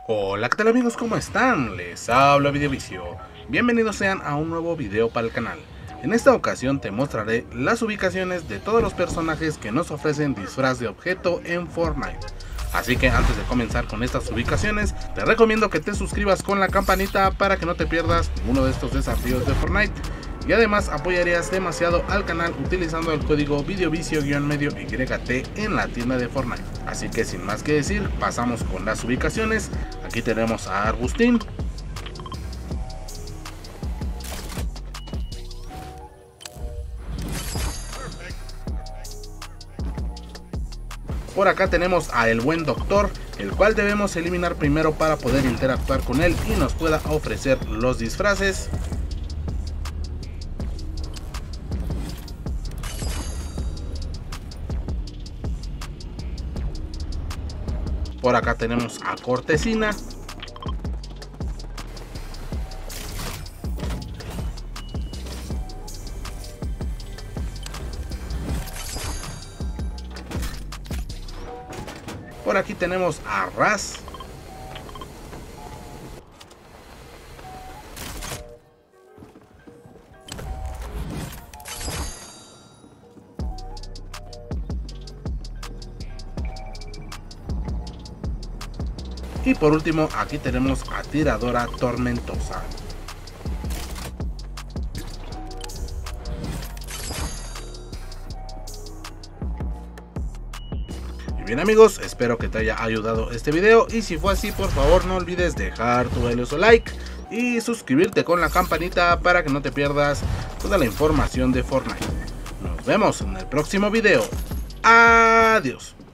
Hola, ¿qué tal amigos? ¿Cómo están? Les habla Videovicio. Bienvenidos sean a un nuevo video para el canal. En esta ocasión te mostraré las ubicaciones de todos los personajes que nos ofrecen disfraz de objeto en Fortnite. Así que antes de comenzar con estas ubicaciones, te recomiendo que te suscribas con la campanita para que no te pierdas ninguno de estos desafíos de Fortnite. Y además apoyarías demasiado al canal utilizando el código videovicio-YT en la tienda de Fortnite. Así que sin más que decir, pasamos con las ubicaciones. Aquí tenemos a Arbustín. Por acá tenemos a el buen Doctor, el cual debemos eliminar primero para poder interactuar con él y nos pueda ofrecer los disfraces. Por acá tenemos a Cortesina. Por aquí tenemos a Raz. Y por último aquí tenemos a Tiradora Tormentosa. Y bien amigos, espero que te haya ayudado este video y si fue así por favor no olvides dejar tu valioso like y suscribirte con la campanita para que no te pierdas toda la información de Fortnite. Nos vemos en el próximo video. Adiós.